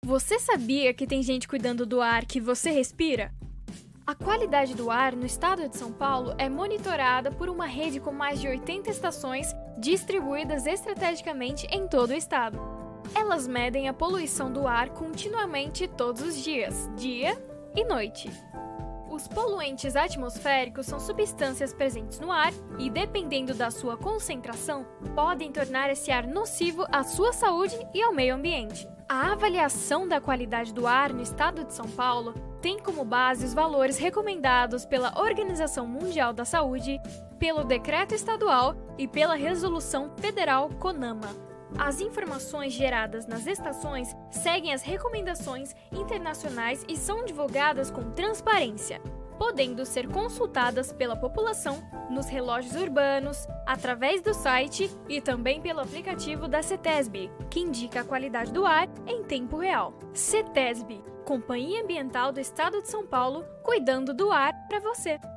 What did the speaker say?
Você sabia que tem gente cuidando do ar que você respira? A qualidade do ar no estado de São Paulo é monitorada por uma rede com mais de 80 estações distribuídas estrategicamente em todo o estado. Elas medem a poluição do ar continuamente todos os dias, dia e noite. Os poluentes atmosféricos são substâncias presentes no ar e, dependendo da sua concentração, podem tornar esse ar nocivo à sua saúde e ao meio ambiente. A avaliação da qualidade do ar no estado de São Paulo tem como base os valores recomendados pela Organização Mundial da Saúde, pelo Decreto Estadual e pela Resolução Federal CONAMA. As informações geradas nas estações seguem as recomendações internacionais e são divulgadas com transparência, podendo ser consultadas pela população nos relógios urbanos, através do site e também pelo aplicativo da CETESB, que indica a qualidade do ar em tempo real. CETESB, Companhia Ambiental do Estado de São Paulo, cuidando do ar para você.